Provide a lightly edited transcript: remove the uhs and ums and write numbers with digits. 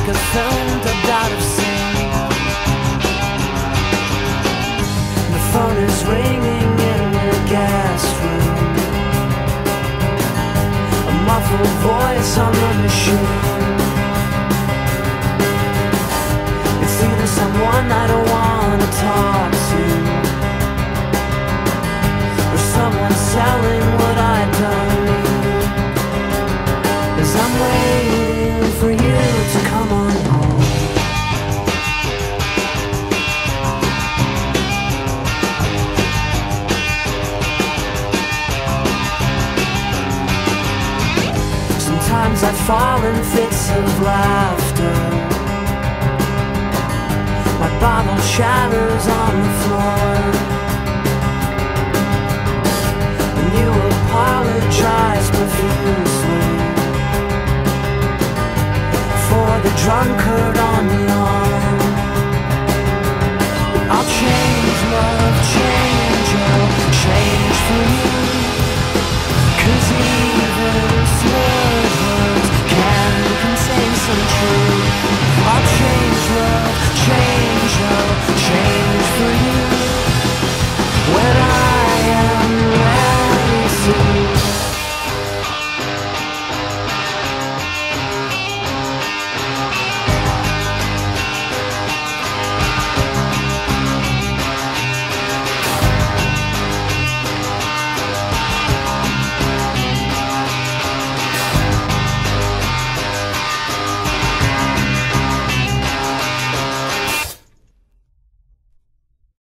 like a film dubbed out of sync. The phone is ringing in the guest room, a muffled voice on the machine. It's either someone I don't want to talk to, or someone selling what I don't need. 'Cause I'm waiting for you to come on home. Sometimes I fall in fits of laughter, my bottle shatters on the floor.